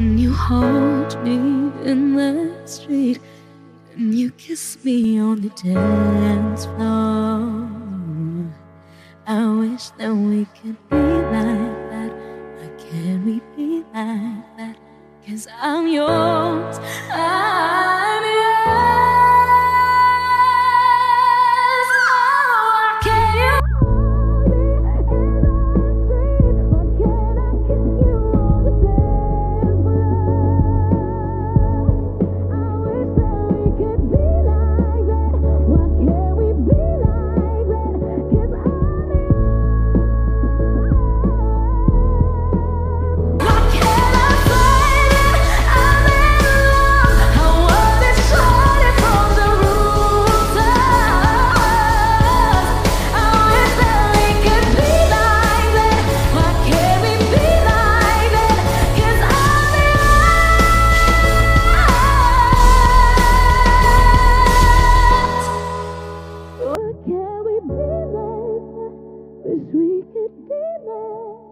and you hold me in the street, and you kiss me on the dance floor. I wish that we could be like that. Why can't we be like that? 'Cause I'm yours, I'm yours. Oh, can you hold me in the street? Why can't I kiss you on the dance floor? I wish that we could be like that. Why can't we be like that? 'Cause I'm wish we could be like